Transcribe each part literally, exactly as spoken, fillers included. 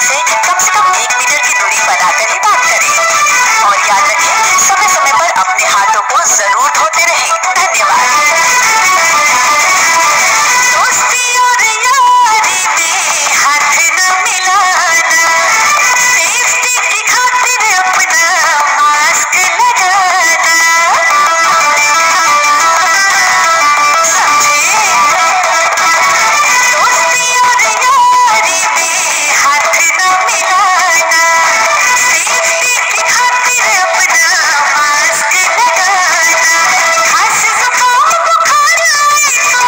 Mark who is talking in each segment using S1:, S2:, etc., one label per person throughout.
S1: से कम से कम एक मीटर की दूरी बनाकर ही बात करें। और याद रखें, समय समय पर अपने हाथों को जरूर धोते रहें। धन्यवाद। दोस्ती और यारी में हाथ न मिलाना, सेफ्टी की खातिर अपना मास्क लगाना, समझे? दोस्ती और यारी में हाथ न मिलाना, सेफ्टी की खातिर अपना मास्क लगाना। खांसी जुकाम बुखार आए तो,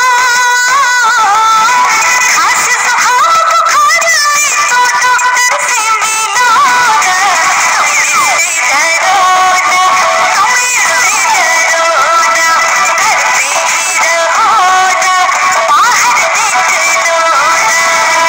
S1: खांसी जुकाम बुखार आए तो डॉक्टर से मिलो ना। तुम इससे डरो ना, तुम इससे डरो ना, घर पे ही रहो ना, बाहर निकलो ना।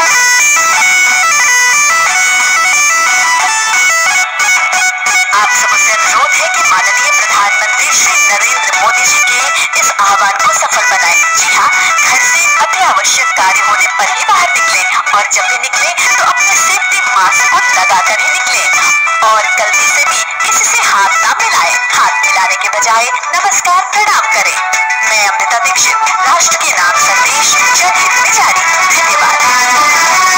S1: आप सबसे अनुरोध है कि माननीय प्रधानमंत्री श्री नरेंद्र मोदी जी के इस आह्वान को सफल बनाएं। जी हाँ, घर से अति आवश्यक कार्य होने पर ही बाहर निकलें और जब भी निकलें तो अपने सेफ्टी मास्क को लगाकर ही निकलें और गलती से भी किसी से हाथ ना मिलाएं। हाथ मिलाने के बजाय नमस्कार प्रणाम करें। मैं अमृता दीक्षित, राष्ट्र के नाम संदेश जनहित में जारी। धन्यवाद।